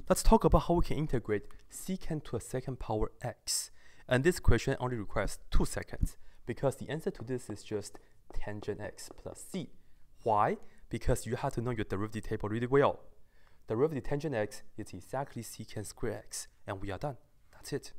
Let's talk about how we can integrate secant to a second power x. And this question only requires 2 seconds because the answer to this is just tangent x plus c. Why? Because you have to know your derivative table really well. Derivative tangent x is exactly secant square x, and we are done. That's it.